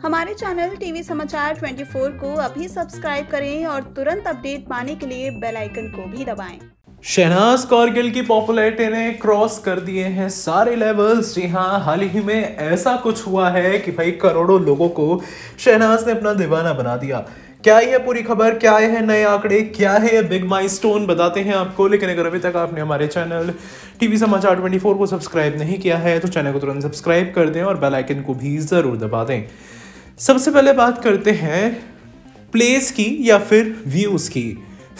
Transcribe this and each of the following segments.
हमारे channel TV समाचार 24 को अभी सब्सक्राइब करें और तुरंत अपडेट पाने के लिए बेल आइकन को भी दबाएं। शहनाज कौरगिल की पॉपुलैरिटी ने क्रॉस कर दिए हैं सारे लेवल्स। जी हाँ, हाल ही में ऐसा कुछ हुआ है कि भाई करोड़ों लोगों को शहनाज ने अपना दीवाना बना दिया। क्या ये पूरी खबर, क्या है नए आंकड़े, क्या है ये बिग माइलस्टोन, बताते हैं आपको। लेकिन अगर अभी तक आपने हमारे चैनल टीवी समाचार 24 को सब्सक्राइब नहीं किया है तो चैनल को तुरंत सब्सक्राइब कर दें और बेल आइकन को भी जरूर दबा दें। सबसे पहले बात करते हैं प्लेस की या फिर व्यूज की।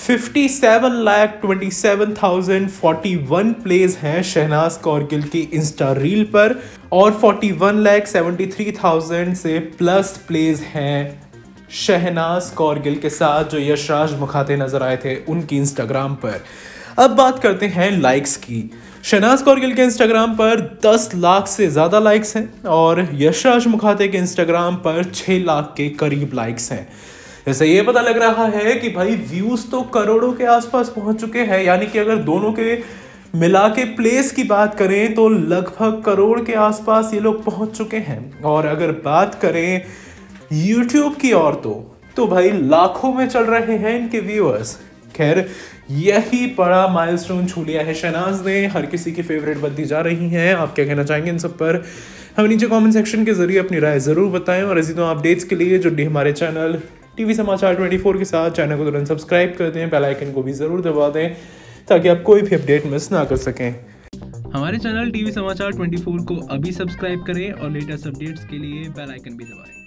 57,27,041 प्लेज हैं शहनाज कौरगिल की इंस्टा रील पर और 41,73,000 से प्लस प्लेज हैं शहनाज कौरगिल के साथ जो यशराज मुखाते नजर आए थे उनकी इंस्टाग्राम पर। अब बात करते हैं लाइक्स की। शहनाज कौरगिल के इंस्टाग्राम पर 10 लाख से ज्यादा लाइक्स हैं और यशराज मुखाते के इंस्टाग्राम पर 6 लाख के करीब लाइक्स हैं। जैसे ये पता लग रहा है कि भाई व्यूज तो करोड़ों के आसपास पहुंच चुके हैं, यानी कि अगर दोनों के मिला के प्लेस की बात करें तो लगभग करोड़ के आसपास ये लोग पहुंच चुके हैं। और अगर बात करें यूट्यूब की और तो भाई लाखों में चल रहे हैं इनके व्यूअर्स। खैर, यही बड़ा माइलस्टोन छू लिया है शहनाज ने, हर किसी की फेवरेट बनती जा रही हैं। आप क्या कहना चाहेंगे इन सब पर? हमें नीचे कमेंट सेक्शन के जरिए अपनी राय जरूर बताएं और इसी तरह अपडेट्स के लिए जुड़े हमारे चैनल टीवी समाचार 24 के साथ चैनल को तुरंत सब्सक्राइब कर दें, बेल आइकन को भी जरूर दबा दें ताकि आप कोई भी अपडेट मिस ना कर सकें। हमारे चैनल टीवी समाचार 24 को अभी सब्सक्राइब करें और लेटेस्ट अपडेट्स के लिए बेल आइकन भी दबाएं।